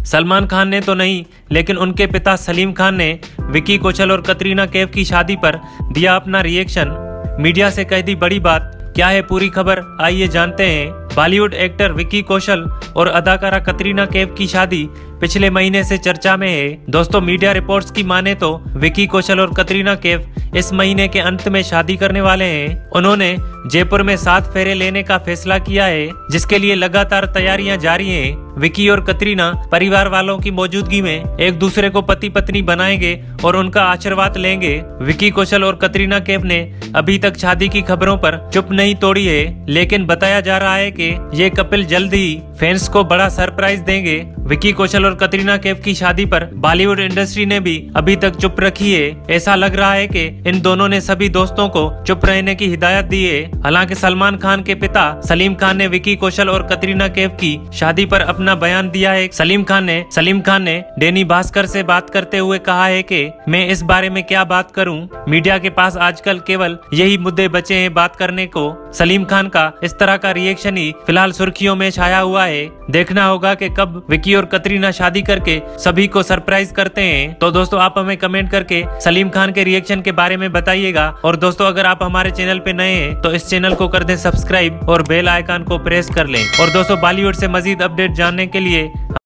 सलमान खान ने तो नहीं, लेकिन उनके पिता सलीम खान ने विकी कौशल और कटरीना कैफ की शादी पर दिया अपना रिएक्शन। मीडिया से कह दी बड़ी बात। क्या है पूरी खबर, आइए जानते हैं। बॉलीवुड एक्टर विकी कौशल और अदाकारा कटरीना कैफ की शादी पिछले महीने से चर्चा में है। दोस्तों, मीडिया रिपोर्ट्स की माने तो विकी कौशल और कटरीना कैफ इस महीने के अंत में शादी करने वाले हैं। उन्होंने जयपुर में 7 फेरे लेने का फैसला किया है, जिसके लिए लगातार तैयारियां जारी हैं। विकी और कटरीना परिवार वालों की मौजूदगी में एक दूसरे को पति पत्नी बनाएंगे और उनका आशीर्वाद लेंगे। विकी कौशल और कटरीना कैफ ने अभी तक शादी की खबरों पर चुप नहीं तोड़ी है, लेकिन बताया जा रहा है कि ये कपिल जल्द ही फैंस को बड़ा सरप्राइज देंगे। विकी कौशल और कटरीना कैफ की शादी पर बॉलीवुड इंडस्ट्री ने भी अभी तक चुप रखी है। ऐसा लग रहा है कि इन दोनों ने सभी दोस्तों को चुप रहने की हिदायत दी है। हालांकि सलमान खान के पिता सलीम खान ने विकी कौशल और कटरीना कैफ की शादी पर अपना बयान दिया है। सलीम खान ने दैनिक भास्कर से बात करते हुए कहा है कि मैं इस बारे में क्या बात करूं, मीडिया के पास आजकल केवल यही मुद्दे बचे हैं बात करने को। सलीम खान का इस तरह का रिएक्शन ही फिलहाल सुर्खियों में छाया हुआ है। देखना होगा कि कब विकी और कटरीना शादी करके सभी को सरप्राइज करते हैं। तो दोस्तों, आप हमें कमेंट करके सलीम खान के रिएक्शन के बारे में बताइएगा। और दोस्तों, अगर आप हमारे चैनल पे नए हैं तो इस चैनल को कर दें सब्सक्राइब और बेल आइकन को प्रेस कर लें। और दोस्तों, बॉलीवुड से मजीद अपडेट जानने के लिए